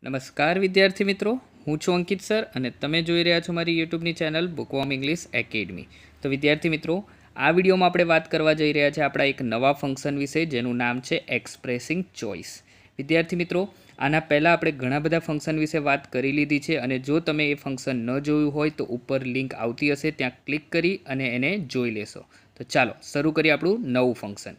નમસ્કાર વિદ્યાર્થી મિત્રો, હું છું અંકિત સર અને તમે જોઈ રહ્યા છો મારી યુટ્યુબની ચેનલ બુકવોર્મ ઇંગ્લિશ એકેડમી. તો વિદ્યાર્થી મિત્રો, આ વિડીયોમાં આપણે વાત કરવા જઈ રહ્યા છીએ આપણા એક નવા ફંક્શન વિશે જેનું નામ છે એક્સપ્રેસિંગ ચોઇસ. વિદ્યાર્થી મિત્રો, આના પહેલાં આપણે ઘણા બધા ફંક્શન વિશે વાત કરી લીધી છે અને જો તમે એ ફંક્શન ન જોયું હોય તો ઉપર લિંક આવતી હશે, ત્યાં ક્લિક કરી અને એને જોઈ લેશો. તો ચાલો શરૂ કરીએ આપણું નવું ફંક્શન.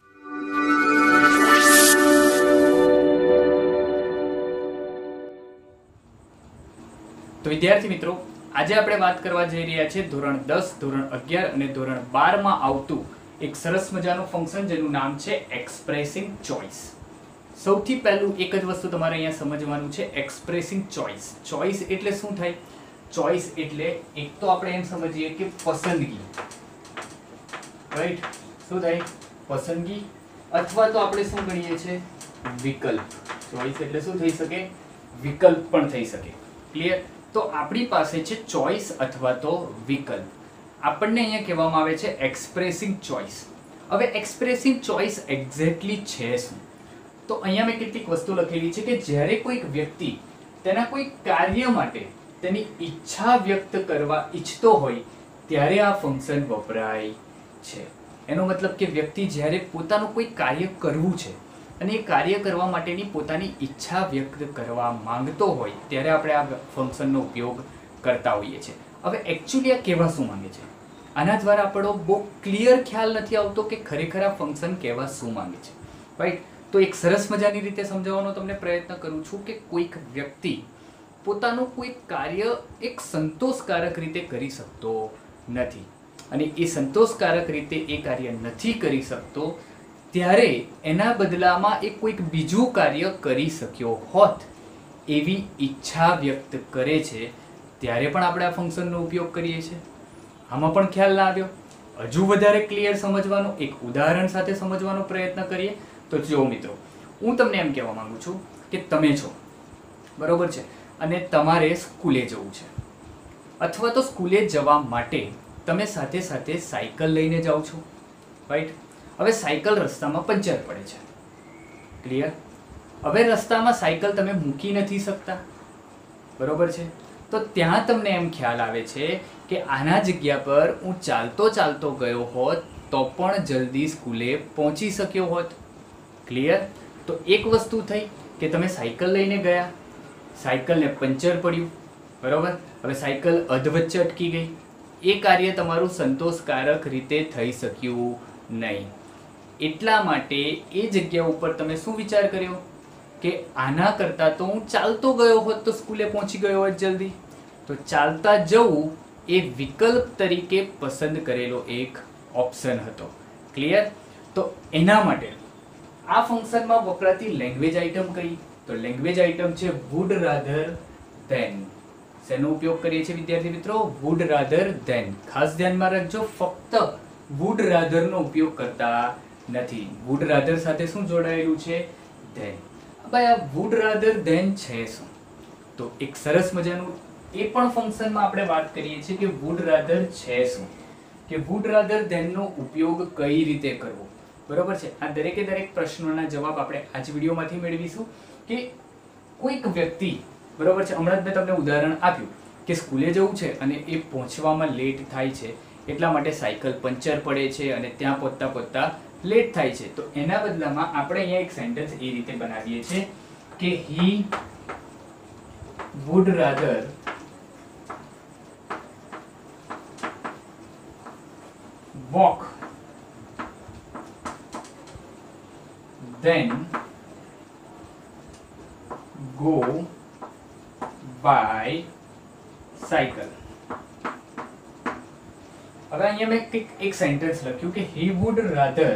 તો વિદ્યાર્થી મિત્રો, આજે આપણે વાત કરવા જઈ રહ્યા છીએ ધોરણ 10, ધોરણ 11 અને ધોરણ 12 માં આવતું એક સરસ મજાનું ફંક્શન જેનું નામ છે એક્સપ્રેસિંગ ચોઇસ. સૌથી પહેલું એક જ વસ્તુ તમારે અહીંયા સમજવાનું છે, એક્સપ્રેસિંગ ચોઇસ. ચોઇસ એટલે શું થાય? ચોઇસ એટલે એક તો આપણે એમ સમજીએ કે પસંદગી, રાઈટ? શું થાય? પસંદગી, અથવા તો આપણે શું ગણીએ છીએ? વિકલ્પ. ચોઇસ એટલે શું થઈ શકે? વિકલ્પ પણ થઈ શકે. ક્લિયર? તો આપણી પાસે છે ચોઇસ અથવા તો વિકલ્પ. આપણને અહીંયા કહેવામાં આવે છે એક્સપ્રેસિંગ ચોઇસ. હવે એક્સપ્રેસિંગ ચોઇસ એક્ઝેક્ટલી છે શું? તો અહીંયા મેં કેટલીક વસ્તુ લખેલી છે કે જ્યારે કોઈક વ્યક્તિ તેના કોઈ કાર્ય માટે તેની ઈચ્છા વ્યક્ત કરવા ઈચ્છતો હોય ત્યારે આ ફંક્શન વપરાય છે. એનો મતલબ કે વ્યક્તિ જ્યારે પોતાનું કોઈ કાર્ય કરવું છે અને એ કાર્ય કરવા માટેની પોતાની ઈચ્છા વ્યક્ત કરવા માંગતો હોય ત્યારે આપણે આ ફંક્શનનો ઉપયોગ કરતા હોઈએ છીએ. હવે એકચ્યુઅલી આ કહેવા શું માંગે છે? આના દ્વારા આપણો બહુ ક્લિયર ખ્યાલ નથી આવતો કે ખરેખર આ ફંક્શન કહેવા શું માંગે છે, રાઈટ? તો એક સરસ મજાની રીતે સમજાવવાનો તમને પ્રયત્ન કરું છું કે કોઈક વ્યક્તિ પોતાનું કોઈ કાર્ય એક સંતોષકારક રીતે કરી શકતો નથી અને એ સંતોષકારક રીતે એ કાર્ય નથી કરી શકતો, ત્યારે એના બદલામાં એ કોઈક બીજું કાર્ય કરી શક્યો હોત એવી ઈચ્છા વ્યક્ત કરે છે, ત્યારે પણ આપણે આ ફંક્શનનો ઉપયોગ કરીએ છીએ. આમાં પણ ખ્યાલ ના આવ્યો? હજુ વધારે ક્લિયર સમજવાનો એક ઉદાહરણ સાથે સમજવાનો પ્રયત્ન કરીએ. તો જો મિત્રો, હું તમને એમ કહેવા માંગુ છું કે તમે છો, બરોબર છે, અને તમારે સ્કૂલે જવું છે, અથવા તો સ્કૂલે જવા માટે તમે સાથે સાથે સાયકલ લઈને જાઓ છો, રાઈટ? હવે સાયકલ રસ્તામાં પંચર પડે છે. ક્લિયર? હવે રસ્તામાં સાયકલ તમે મૂકી નથી શકતા, બરોબર છે? તો ત્યાં તમને એમ ખ્યાલ આવે છે કે આના જગ્યા પર હું ચાલતો ચાલતો ગયો હોત તો પણ જલ્દી સ્કૂલે પહોંચી શક્યો હોત. ક્લિયર? તો એક વસ્તુ થઈ કે તમે સાયકલ લઈને ગયા, સાયકલને પંચર પડ્યું, બરોબર? હવે સાયકલ અધવચ્ચે અટકી ગઈ. એ કાર્ય તમારું સંતોષકારક રીતે થઈ શક્યું નહીં. એટલા માટે એ જગ્યા ઉપર તમે શું વિચાર કર્યો કે આના કરતાં તો હું ચાલતો ગયો હોત તો સ્કૂલે પહોંચી ગયો હોત જલ્દી. તો ચાલતા જવું એ વિકલ્પ તરીકે પસંદ કરેલો એક ઓપ્શન હતો. ક્લિયર? તો એના માટે આ ફંક્શનમાં વપરાતી લેંગ્વેજ આઇટમ કઈ? તો લેંગ્વેજ આઇટમ છે વુડ રાધર ધેન. શેનો ઉપયોગ કરીએ છીએ વિદ્યાર્થી મિત્રો? Would rather than. ખાસ ધ્યાનમાં રાખજો, ફક્ત વુડ રાધર નો ઉપયોગ કરતા નથી. વુડ રાધર સાથે શું જોડાયેલું છે? ધેન. ભાઈ આ વુડ રાધર ધેન છે શું? તો એક સરસ મજાનું એ પણ ફંક્શનમાં આપણે વાત કરીએ છીએ કે વુડ રાધર છે શું, કે વુડ રાધર ધેન નો ઉપયોગ કઈ રીતે કરવો, બરોબર છે? આ દરેકે દરેક પ્રશ્નોના જવાબ આપણે આ જ વિડીયોમાંથી મેળવીશું. કે કોઈક વ્યક્તિ, બરોબર છે, હમણાં જ મેં તમને ઉદાહરણ આપ્યું કે સ્કૂલે જવું છે અને એ પહોંચવામાં લેટ થાય છે, એટલા માટે સાયકલ પંચર પડે છે અને ત્યાં પહોંચતા પહોંચતા લેટ થાય છે. તો એના બદલામાં આપણે અહીંયા એક સેન્ટેન્સ એ રીતે બનાવીએ છીએ કે he would rather walk then go by cycle. હવે અહીંયા મેં એક સેન્ટેન્સ લખ્યું કે he would rather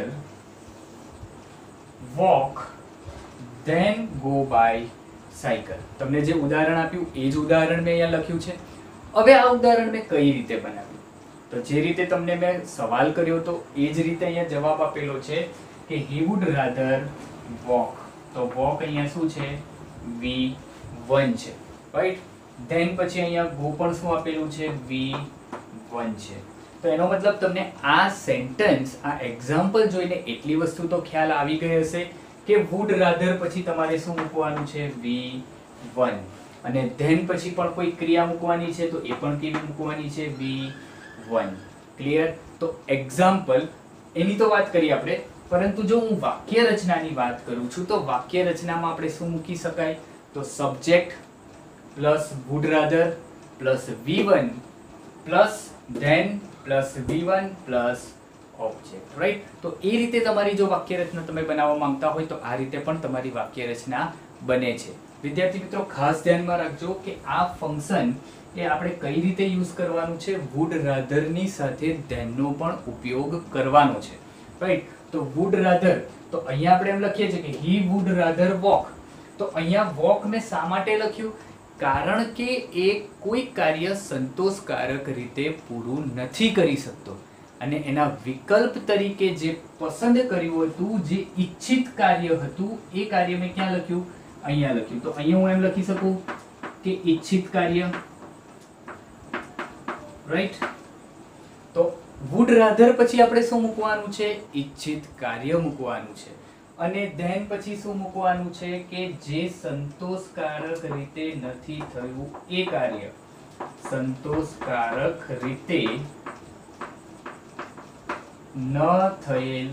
walk than go by cycle. તમને જે ઉદાહરણ આપ્યું એ જ ઉદાહરણ મેં અહીંયા લખ્યું છે. હવે આ ઉદાહરણ મેં કઈ રીતે બનાવ્યું? તો જે રીતે તમને મેં સવાલ કર્યો તો એ જ રીતે અહીંયા જવાબ આપેલો છે કે he would rather walk. તો walk અહીંયા શું છે? V1 છે, રાઈટ? ધેન પછી અહીંયા go પણ શું આપેલું છે? V1 છે. તો એનો મતલબ તમને આ સેન્ટેન્સ, આ એક્ઝામ્પલ જોઈને એટલી વસ્તુ તો ખ્યાલ આવી ગઈ હશે કે વુડ રાધર પછી તમારે શું મૂકવાનું છે? V1 અને ધેન પછી પણ કોઈ ક્રિયા મૂકવાની છે તો એ પણ કેવી મૂકવાની છે V1. ક્લિયર? તો એક્ઝામ્પલ એની તો વાત કરી આપણે, પરંતુ જો હું વાક્ય રચનાની વાત કરું છું તો વાક્ય રચનામાં આપણે શું મૂકી શકાય? તો subject plus would rather plus V1 plus than plus V1 plus object, right? તો એ રીતે તમારી જો વાક્ય રચના તમે બનાવવા માંગતા હોય તો આ રીતે પણ તમારી વાક્ય રચના બને છે. વિદ્યાર્થી મિત્રો ખાસ ધ્યાનમાં રાખજો કે આ ફંક્શન એ આપણે કઈ રીતે યુઝ કરવાનું છે, વુડ રાધર ની સાથે ધેનનો પણ ઉપયોગ કરવાનો છે, રાઈટ? તો વુડ રાધર, તો અહીંયા આપણે એમ લખીએ છીએ કે હી વુડ રાધર વોક. તો અહીંયા વોક મેં શા માટે લખ્યું? કારણ કે એ કોઈ કાર્ય સંતોષકારક રીતે પૂરું નથી કરી શકતો અને એના વિકલ્પ તરીકે જે પસંદ કર્યું હતું, જે ઈચ્છિત કાર્ય હતું, એ કાર્ય મેં ક્યાં લખ્યું? અહીંયા લખ્યું. તો અહીંયા હું એમ લખી શકું કે ઈચ્છિત કાર્ય, રાઈટ? તો વુડ રાધર પછી આપણે શું મૂકવાનું છે? ઈચ્છિત કાર્ય મૂકવાનું છે. અને ધેન પછી શું મૂકવાનું છે? કે જે સંતોષકારક રીતે નથી થયું એ કાર્ય. સંતોષકારક રીતે ન થયેલ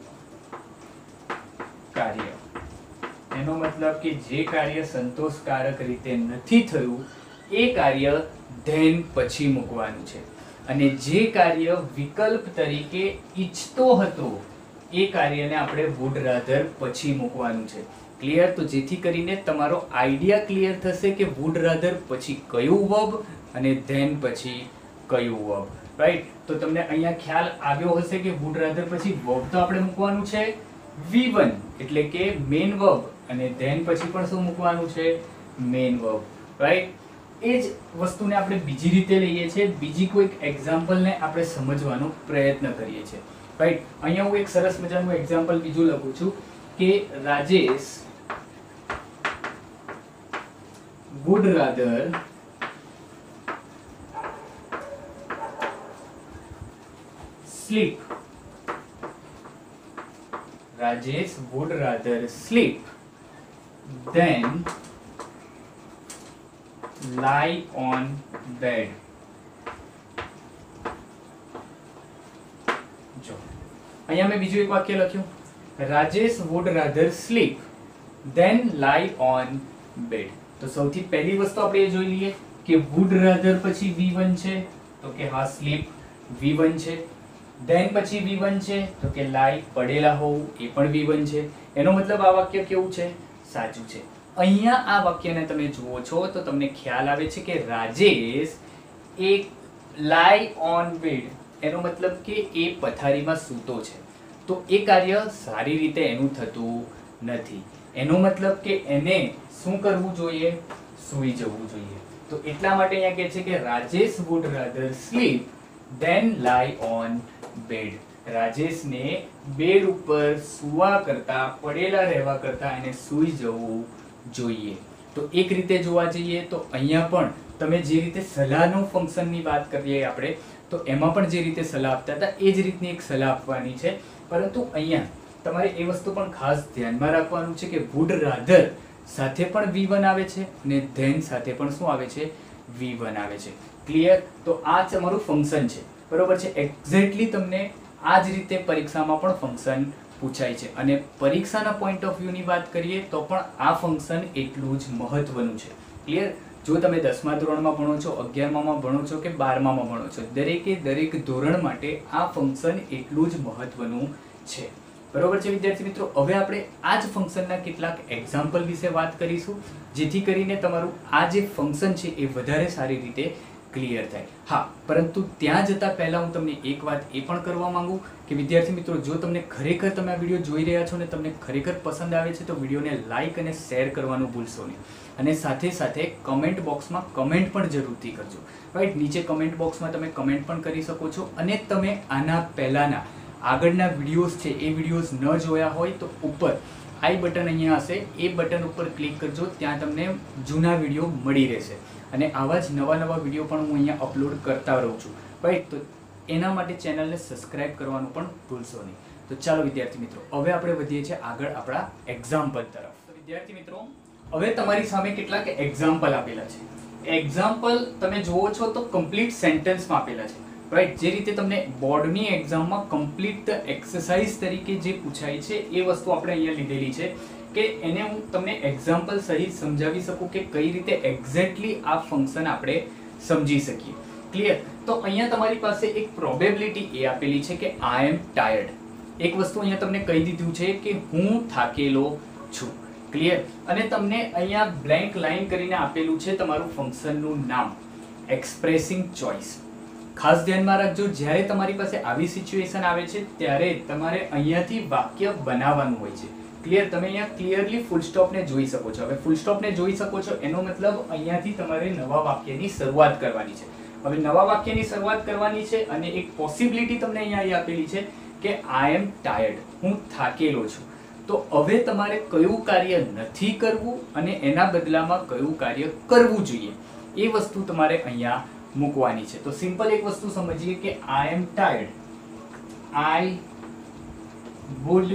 કાર્ય. એનો મતલબ કે જે કાર્ય સંતોષકારક રીતે નથી થયું એ કાર્ય ધેન પછી મૂકવાનું છે. અને જે કાર્ય વિકલ્પ તરીકે ઈચ્છતો હતો એ કાર્યને આપણે વુડ રાધર પછી મૂકવાનું છે. ક્લિયર? તો જેથી કરીને તમારો આઈડિયા ક્લિયર થશે કે વુડ રાધર પછી કયું વર્બ અને ધેન પછી કયું વર્બ, રાઈટ? તો તમને અહીંયા ખ્યાલ આવ્યો હશે કે વુડ રાધર પછી વર્બ તો આપણે મૂકવાનું છે V1 એટલે કે મેઇન વર્બ, અને ધેન પછી પણ શું મૂકવાનું છે? Main verb, right? એ જ વસ્તુને આપણે બીજી રીતે લઈએ છીએ, બીજી કોઈક એક્ઝામ્પલને આપણે સમજવાનો પ્રયત્ન કરીએ છીએ, રાઈટ? અહીંયા હું એક સરસ મજાનું એક્ઝામ્પલ બીજું લખું છું કે Rajesh would rather sleep. Rajesh would rather sleep than lie on bed. જો અહીંયા મેં બીજું એક વાક્ય લખ્યું, Rajesh would rather sleep than lie on bed. તો સૌથી પહેલી વસ્તુ આપણે એ જોઈ લઈએ કે would rather પછી V1 છે તો કે હા sleep V1 છે, then પછી V1 છે તો કે lie પડેલા હોવું એ પણ V1 છે. એનો મતલબ આ વાક્ય કેવું છે? સાચું છે. અહીંયા આ વાક્યને તમે જુઓ છો તો તમને ખ્યાલ આવે છે કે રાજેશ એક lie on bed, એનો મતલબ કે એ પથારીમાં સૂતો છે. તો એ કાર્ય સારી રીતે એનું થતું નથી. એનો મતલબ કે એને શું કરવું જોઈએ? સૂઈ જવું જોઈએ. તો એટલા માટે અહીંયા કહે છે કે Rajesh would rather sleep than lie on bed. રાજેશને બેડ ઉપર સૂવા કરતા, પડેલા રહેવા કરતા એને સૂઈ જવું જોઈએ. તો એક રીતે જોવા જઈએ તો અહીંયા પણ તમે જે રીતે સલાહનો ફંક્શનની વાત કરીએ આપણે, તો એમાં પણ જે રીતે સલાહ આપતા હતા એ જ રીતની એક સલાહ આપવાની છે. પરંતુ અહીંયા તમારે એ વસ્તુ પણ ખાસ ધ્યાનમાં રાખવાનું છે કે would rather સાથે પણ V1 આવે છે અને then સાથે પણ શું આવે છે? V1 આવે છે. ક્લિયર? તો આ તમારું ફંક્શન છે, બરોબર છે? એક્ઝેક્ટલી તમને આ જ રીતે પરીક્ષામાં પણ ફંક્શન પૂછાય છે. અને પરીક્ષાના પોઈન્ટ ઓફ વ્યૂની વાત કરીએ તો પણ આ ફંક્શન એટલું જ મહત્વનું છે. ક્લિયર? જો તમે 10મા ધોરણમાં ભણો છો, 11મામાં ભણો છો કે 12મામાં ભણો છો, દરેક ધોરણ માટે આ ફંક્શન એટલું જ મહત્વનું છે. બરોબર છે વિદ્યાર્થી મિત્રો? હવે આપણે આ જ ફંક્શનના કેટલાક એક્ઝામ્પલ વિશે વાત કરીશું, જેથી કરીને તમારું આ જે ફંક્શન છે એ વધારે સારી રીતે ક્લિયર થાય. હા, પરંતુ ત્યાં જતાં પહેલાં હું તમને એક વાત એ પણ કરવા માંગુ કે વિદ્યાર્થી મિત્રો, જો તમને ખરેખર તમે આ વિડીયો જોઈ રહ્યા છો ને તમને ખરેખર પસંદ આવે છે તો વિડીયોને લાઇક અને શેર કરવાનું ભૂલશો નહીં. અને સાથે સાથે કમેન્ટ બોક્સમાં કમેન્ટ પણ જરૂરથી કરજો, રાઈટ? નીચે કમેન્ટ બોક્સમાં તમે કમેન્ટ પણ કરી શકો છો. અને તમે આના પહેલાંના આગળના વિડીયોઝ છે એ વિડીયોઝ ન જોયા હોય તો ઉપર આઈ બટન અહીંયા હશે, એ બટન ઉપર ક્લિક કરજો, ત્યાં તમને જૂના વિડીયો મળી રહેશે. અને આવા જ નવા વિડીયો પણ હું અહીંયા અપલોડ કરતા રહું છું, રાઈટ? તો એના માટે ચેનલને સબસ્ક્રાઇબ કરવાનું પણ ભૂલશો નહીં. તો ચાલો વિદ્યાર્થી મિત્રો, હવે આપણે વધીએ છીએ આગળ આપણા એક્ઝામ્પલ તરફ. તો વિદ્યાર્થી મિત્રો, હવે તમારી સામે કેટલાક એક્ઝામ્પલ આપેલા છે. એક્ઝામ્પલ તમે જોવો છો તો કમ્પ્લીટ સેન્ટેન્સમાં આપેલા છે, રાઈટ. જે રીતે તમને બોર્ડની એક્ઝામમાં કમ્પ્લીટ એક્સરસાઇઝ તરીકે જે પૂછાય છે એ વસ્તુ આપણે અહીંયા લીધેલી છે કે એને હું તમને એક્ઝામ્પલ સહિત સમજાવી શકું કે કઈ રીતે એક્ઝેક્ટલી આ ફંક્શન આપણે સમજી શકીએ. ક્લિયર? તો અહીંયા તમારી પાસે એક પ્રોબેબિલિટી એ આપેલી છે કે આઈ એમ ટાયર્ડ. એક વસ્તુ અહીંયા તમને કહી દીધું છે કે હું થાકેલો છું. ક્લિયર? અને તમને અહીંયા બ્લેન્ક લાઈન કરીને આપેલું છે તમારું ફંક્શનનું નામ, એક્સપ્રેસિંગ ચોઇસ. ખાસ ધ્યાનમાં રાખજો, જ્યારે તમારી પાસે આવી સિચ્યુએશન આવે છે ત્યારે તમારે અહીંયાથી વાક્ય બનાવવાનું હોય છે. ક્લિયર? તમે અહીંયા ક્લિયરલી ફૂલ સ્ટોપને જોઈ શકો છો. હવે ફૂલ સ્ટોપને જોઈ શકો છો એનો મતલબ અહીંયાથી તમારે નવા વાક્યની શરૂઆત કરવાની છે. હવે નવા વાક્યની શરૂઆત કરવાની છે અને એક પોસિબિલિટી તમને અહીંયા આપેલી છે કે આઈ એમ ટાયર્ડ, હું થાકેલો છું. તો હવે તમારે કયું કાર્ય નથી કરવું અને એના બદલામાં કયું કાર્ય કરવું જોઈએ એ વસ્તુ તમારે અહીંયા મૂકવાની છે. તો સિમ્પલ એક વસ્તુ સમજીએ કે I am tired, I would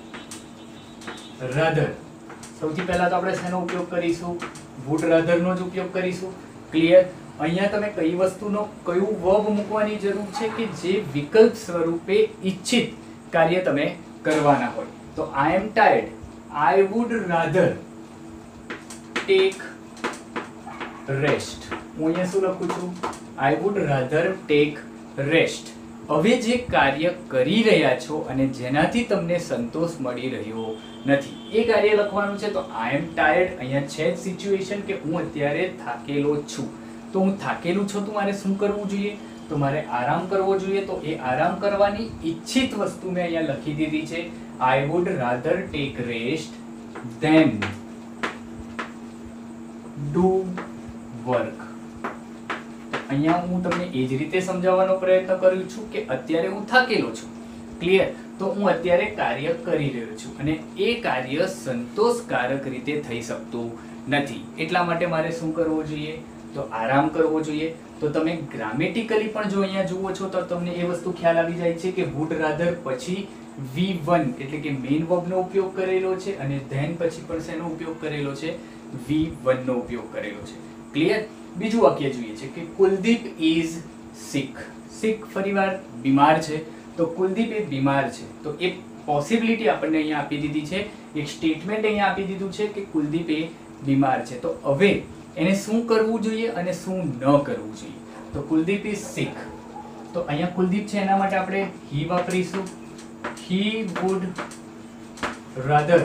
rather. સૌથી પહેલા તો આપણે શેનો ઉપયોગ કરીશું? વુડ રાધર નો જ ઉપયોગ કરીશું. ક્લિયર? અહીંયા તમે કઈ વસ્તુનો કયું વર્બ મૂકવાની જરૂર છે કે જે વિકલ્પ સ્વરૂપે ઈચ્છિત કાર્ય તમે કરવાના હોય. તો I am tired, I would rather take rest. હું અહીંયા શું લખું છું? I would rather take rest. હવે જે કાર્ય કરી રહ્યા છો અને જેનાથી તમને સંતોષ મળી રહ્યો નથી એ કાર્ય લખવાનું છે. તો આઈ એમ ટાયર્ડ, અહીંયા છે જ સિચ્યુએશન કે હું અત્યારે થાકેલો છું. તો હું થાકેલું છું તો મારે શું કરવું જોઈએ? તો મારે આરામ કરવો જોઈએ. તો એ આરામ કરવાની ઈચ્છિત વસ્તુ મેં અહીંયા લખી દીધી છે. I would rather take rest than do work. અહીંયા હું તમને એ જ રીતે સમજાવવાનો પ્રયત્ન કરું છું કે અત્યારે હું થાકેલો છું. ક્લિયર? તો હું અત્યારે કાર્ય કરી રહ્યો છું અને એ કાર્ય સંતોષકારક રીતે થઈ શકતું નથી. એટલા માટે મારે શું કરવું જોઈએ? તો આરામ કરવો જોઈએ. તો તમે ગ્રામેટિકલી પણ જો અહીંયા જુઓ છો તો તમને એ વસ્તુ ખ્યાલ આવી જાય છે કે વુડ રાધર પછી V1 એટલે કે મેઇન વર્બ નો ઉપયોગ કરેલો છે અને ધેન પછી પણ શેનો ઉપયોગ કરેલો છે? V1 નો ઉપયોગ કરેલો છે. ક્લિયર? બીજું વાક્ય જોઈએ છે કે કુલદીપ ઇઝ સિક. સિક ફરીવાર બીમાર છે. તો કુલદીપ એ બીમાર છે. તો એ પોસિબિલિટી આપણને અહીંયા આપી દીધી છે, એક સ્ટેટમેન્ટ અહીંયા આપી દીધું છે કે કુલદીપ એ બીમાર છે. તો હવે એને શું કરવું જોઈએ અને શું ન કરવું જોઈએ? તો કુલદીપ ઇઝ સિક. તો અહીંયા કુલદીપ છે એના માટે આપણે હી વાપરીશું. He would rather.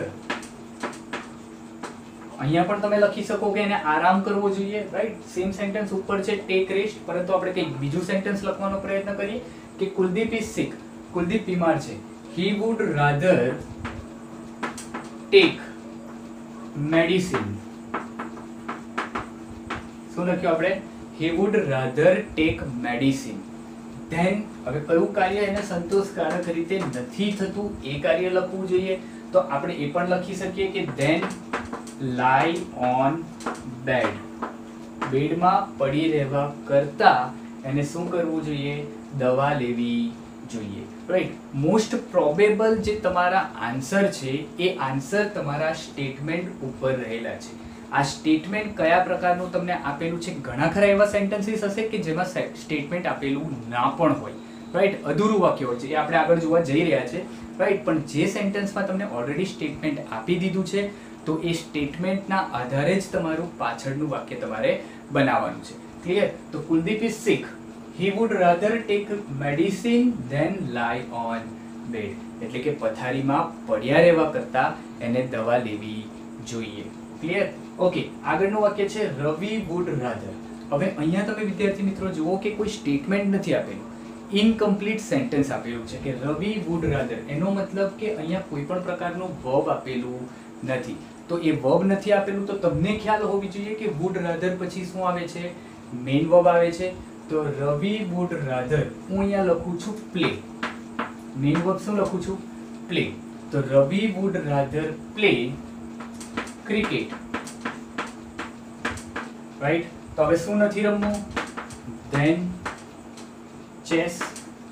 અહીંયા પણ તમે લખી શકો કે એને આરામ કરવો જોઈએ, રાઈટ. સેમ સેન્ટેન્સ ઉપર છે ટેક રેસ્ટ, પરંતુ આપણે કંઈક બીજું સેન્ટેન્સ લખવાનો પ્રયત્ન કરીએ કે કુલદીપ ઇઝ સિક, કુલદીપ બીમાર છે. He would rather take medicine. શું લખ્યું આપણે? He would rather take medicine. Than હવે કયું કાર્ય એને સંતોષકારક રીતે નથી થતું એ કાર્ય લખવું જોઈએ. તો આપણે એ પણ લખી શકીએ કે ધેન લાઈ ઓન બેડ. બેડમાં પડી રહેવા કરતા એને શું કરવું જોઈએ? દવા લેવી જોઈએ. રાઈટ. મોસ્ટ પ્રોબેબલ જે તમારા આન્સર છે એ આન્સર તમારા સ્ટેટમેન્ટ ઉપર રહેલા છે. આ સ્ટેટમેન્ટ કયા પ્રકારનું તમને આપેલું છે? ઘણા ખરા એવા સેન્ટેન્સીસ હશે કે જેમાં સ્ટેટમેન્ટ આપેલું ના પણ હોય, રાઈટ. અધૂરું વાક્ય હોય છે, એ આપણે આગળ જોવા જઈ રહ્યા છે, રાઈટ. પણ જે સેન્ટેન્સમાં તમને ઓલરેડી સ્ટેટમેન્ટ આપી દીધું છે તો એ સ્ટેટમેન્ટના આધારે જ તમારું પાછળનું વાક્ય તમારે બનાવવાનું છે. ક્લિયર? તો Kuldeep is sick, he would rather take medicine than lie on bed. એટલે કે પથારીમાં પડ્યા રહેવા કરતા એને દવા લેવી જોઈએ. ક્લિયર? ઓકે. આગળનું વાક્ય છે રવિ વુડ રાધર. હવે અહીંયા તમે વિદ્યાર્થી મિત્રો જુઓ કે કોઈ સ્ટેટમેન્ટ નથી આપેલું, ઇનકમ્પ્લીટ સેન્ટેન્સ આપેલું છે કે રવિ વુડ રાધર. એનો મતલબ કે અહીંયા કોઈ પણ પ્રકારનું વર્બ આપેલું નથી. તો એ વર્બ નથી આપેલું તો તમને ખ્યાલ હોવી જોઈએ કે વુડ રાધર પછી શું આવે છે? મેઇન વર્બ આવે છે. તો રવિ વુડ રાધર હું અહીંયા લખું છું પ્લે. મેઇન વર્બ શું લખું છું? પ્લે. તો Ravi would rather play cricket. Right. તો હવે શું નથી રમવું? Than chess.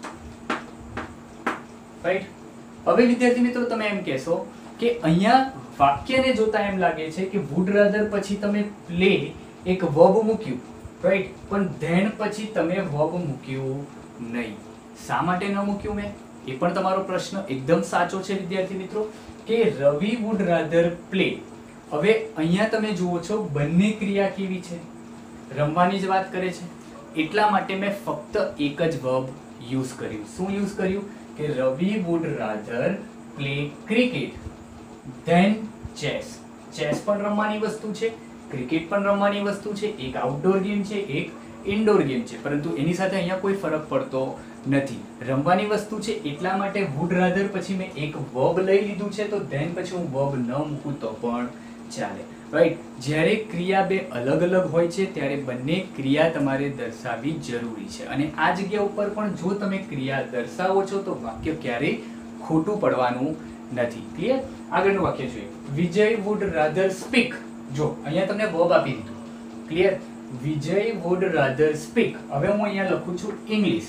રાઈટ. હવે વિદ્યાર્થી મિત્રો તમે એમ કહેશો કે અહીંયા વાક્યને જોતા એમ લાગે છે કે વુડ રાધર પછી તમે પ્લે એક વર્બ મૂક્યું, રાઈટ, પણ ધેન પછી તમે વર્બ મૂક્યું નહીં. શા માટે ન મૂક્યું મેં? એ પણ તમારો પ્રશ્ન એકદમ સાચો છે વિદ્યાર્થી મિત્રો, કે રવિ વુડ રાધર પ્લે. હવે અહીંયા તમે જુઓ છો બંને ક્રિયા કેવી છે, રમવાની જ વાત કરે છે, એટલા માટે મેં ફક્ત એક જ વર્બ યુઝ કર્યું. શું યુઝ કર્યું? કે Ravi would rather play cricket than chess. Chess પણ રમવાની વસ્તુ છે, ક્રિકેટ પણ રમવાની વસ્તુ છે, એક આઉટડોર ગેમ છે, એક ઇન્ડોર ગેમ છે, પરંતુ એની સાથે અહીંયા કોઈ ફરક પડતો નથી. રમવાની વસ્તુ છે એટલા માટે વુડ રાધર પછી મેં એક વર્બ લઈ લીધું છે, તો ધેન પછી હું વર્બ ન મૂકું તો પણ ચાલે, રાઈટ. જ્યારે ક્રિયા બે અલગ અલગ હોય છે ત્યારે બંને ક્રિયા તમારે દર્શાવવી જરૂરી છે, અને આ જગ્યા ઉપર પણ જો તમે ક્રિયા દર્શાવો છો તો વાક્ય ક્યારેય ખોટું પડવાનું નથી. ક્લિયર? આગળનું વાક્ય જોઈએ. Vijay would rather speak. જો અહીંયા તમને વર્બ આપી દીધું. Clear? Vijay would rather speak. હવે હું અહીંયા લખું છું ઇંગ્લિશ.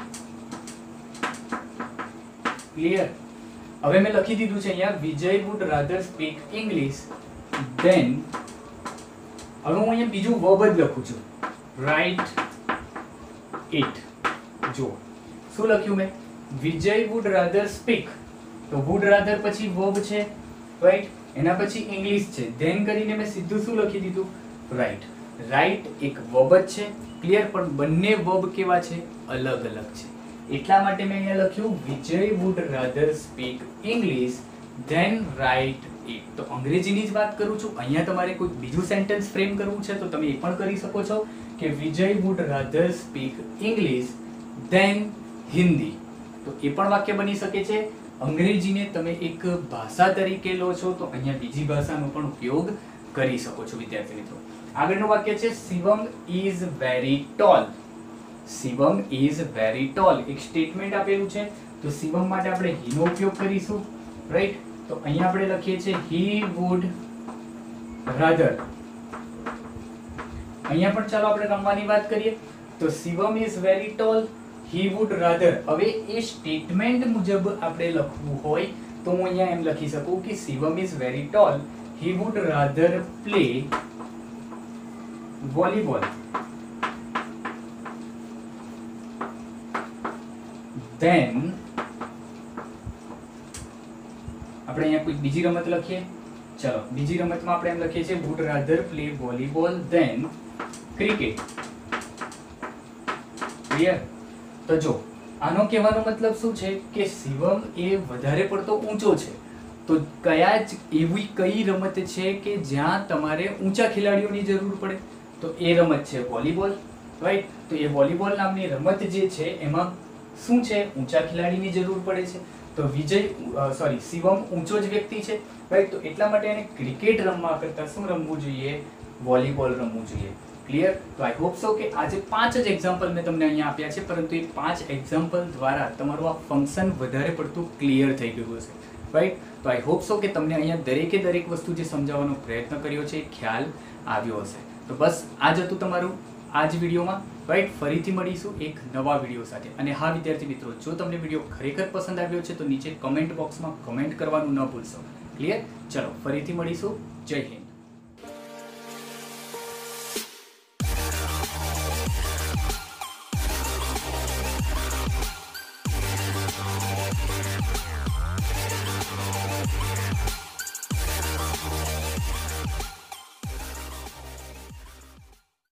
ક્લિયર? હવે મેં લખી દીધું છે અહીંયા Vijay would rather speak English than, હવે હું અહીંયા બીજું વર્બ જ લખું છું, રાઇટ ઇટ. જો શું લખ્યું મેં? વિજય વુડ રાધર સ્પીક, તો વુડ રાધર પછી વર્બ છે, રાઈટ, એના પછી ઇંગ્લિશ છે, ધેન કરીને મેં સીધું શું લખી દીધું? રાઈટ. રાઈટ એક વર્બ જ છે, ક્લિયર, પણ બંને વર્બ કેવા છે? અલગ અલગ છે. એટલા માટે મેં અહીંયા લખ્યું Vijay would rather speak English than write it. તો અંગ્રેજીની જ વાત કરું છું. અહીંયા તમારે કોઈ બીજું સેન્ટેન્સ ફ્રેમ કરવું છે તો તમે એ પણ કરી શકો છો કે Vijay would rather speak English than Hindi. તો એ પણ વાક્ય બની શકે છે. અંગ્રેજીને તમે એક ભાષા તરીકે લો છો તો અહીંયા બીજી ભાષાનો પણ ઉપયોગ કરી શકો છો વિદ્યાર્થી મિત્રો. આગળનું વાક્ય છે Shivam is very tall. Shivam is very tall એક સ્ટેટમેન્ટ આપેલું છે, તો શિવમ માટે આપણે હી નો ઉપયોગ કરીશું, રાઈટ. તો અહીંયા આપણે લખીએ છીએ હી વુડ રાધર. અહીંયા પણ ચાલો આપણે રમવાની વાત કરીએ, તો Shivam is very tall, he would rather. હવે એ સ્ટેટમેન્ટ મુજબ આપણે લખવું હોય તો હું અહીંયા એમ લખી શકું કે Shivam is very tall, he would rather play volleyball than, આપણે અહીંયા કોઈ બીજી રમત લખીએ. ચલો બીજી રમતમાં આપણે એમ લખીએ છીએ would rather play volleyball than cricket. Clear? તો જો આનો કહેવાનો મતલબ શું છે કે શિવમ એ વધારે પડતો ઊંચો છે, તો કયા જ એવી કઈ રમત છે કે જ્યાં તમારે ઊંચા ખેલાડીઓની જરૂર પડે? તો એ રમત છે વોલીબોલ, રાઈટ. તો એ વોલીબોલ નામની રમત જે છે એમાં શું છે? ઊંચા ખેલાડીની જરૂર પડે છે. તો શિવમ ઊંચો જ વ્યક્તિ છે, રાઈટ. તો એટલા માટે એને ક્રિકેટ રમવા કરતા શું રમવું જોઈએ? વોલીબોલ રમવું જોઈએ. ક્લિયર? તો આઈ હોપ સો કે આજે 5 જ એક્ઝામ્પલ મેં તમને અહીંયા આપ્યા છે, પરંતુ એ 5 એક્ઝામ્પલ દ્વારા તમારું આ ફંક્શન વધારે પડતું ક્લિયર થઈ ગયું હશે, રાઈટ. તો આઈ હોપ સો કે તમને અહીંયા દરેકે દરેક વસ્તુ જે સમજાવવાનો પ્રયત્ન કર્યો છે એ ખ્યાલ આવ્યો હશે. તો બસ આ જ હતું તમારું આ જ વિડીયોમાં, રાઈટ. ફરીથી મળીશું એક નવા વિડીયો સાથે. અને હા વિદ્યાર્થી મિત્રો, જો તમને વિડીયો ખરેખર પસંદ આવ્યો છે તો નીચે કમેન્ટ બોક્સમાં કમેન્ટ કરવાનું ન ભૂલશો. ક્લિયર? ચલો ફરીથી મળીશું. જય હિન્દ.